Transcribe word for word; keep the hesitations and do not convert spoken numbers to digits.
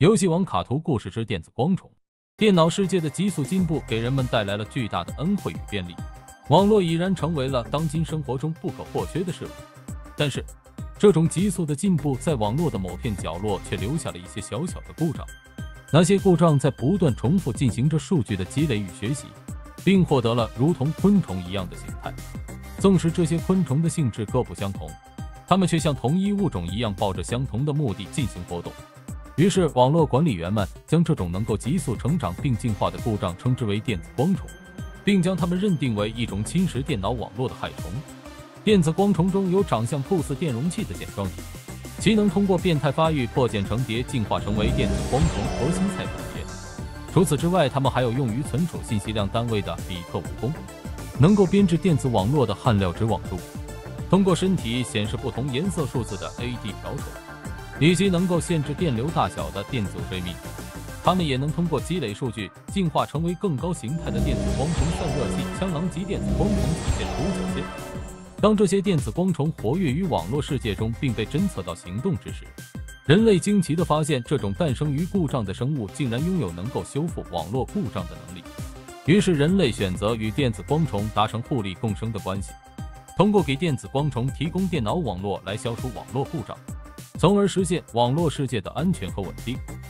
游戏王卡图故事之电子光虫。电脑世界的急速进步给人们带来了巨大的恩惠与便利，网络已然成为了当今生活中不可或缺的事物。但是，这种急速的进步在网络的某片角落却留下了一些小小的故障。那些故障在不断重复进行着数据的积累与学习，并获得了如同昆虫一样的形态。纵使这些昆虫的性质各不相同，它们却像同一物种一样抱着相同的目的进行活动。于是，网络管理员们将这种能够急速成长并进化的故障称之为电子光虫，并将它们认定为一种侵蚀电脑网络的害虫。电子光虫中有长相酷似电容器的茧状体，其能通过变态发育破茧成蝶，进化成为电子光虫核心菜谱片。除此之外，它们还有用于存储信息量单位的比特蜈蚣，能够编制电子网络的焊料质网柱，通过身体显示不同颜色数字的 A D 条虫，以及能够限制电流大小的电阻水密。它们也能通过积累数据，进化成为更高形态的电子光虫散热器、枪狼及电子光虫体现独角线。当这些电子光虫活跃于网络世界中并被侦测到行动之时，人类惊奇地发现，这种诞生于故障的生物竟然拥有能够修复网络故障的能力。于是，人类选择与电子光虫达成互利共生的关系，通过给电子光虫提供电脑网络来消除网络故障，从而实现网络世界的安全和稳定。